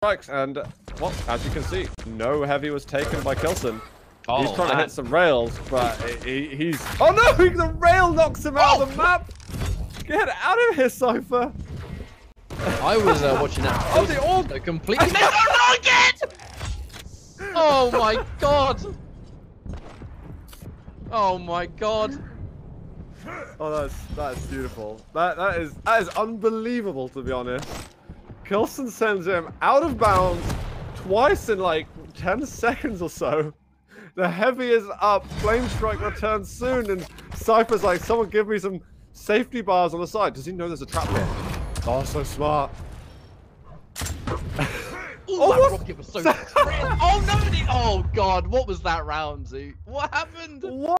strikes, and well, as you can see, no heavy was taken by Kilson. Oh, he's trying to hit some rails, but he's... Oh no! The rail knocks him out of the map! Get out of here, Cypher! I was watching that. Oh, the orb! Completely. No, again! Oh my god! Oh my god! Oh, that is beautiful. That is unbelievable, to be honest. Kilson sends him out of bounds twice in like 10 seconds or so. The heavy is up. Flame Strike returns soon, and Cypher's like, someone give me some safety bars on the side. Does he know there's a trap here? Oh, so smart. Ooh, that rocket was so... Oh no! Oh god, what was that round, Z? What happened? What?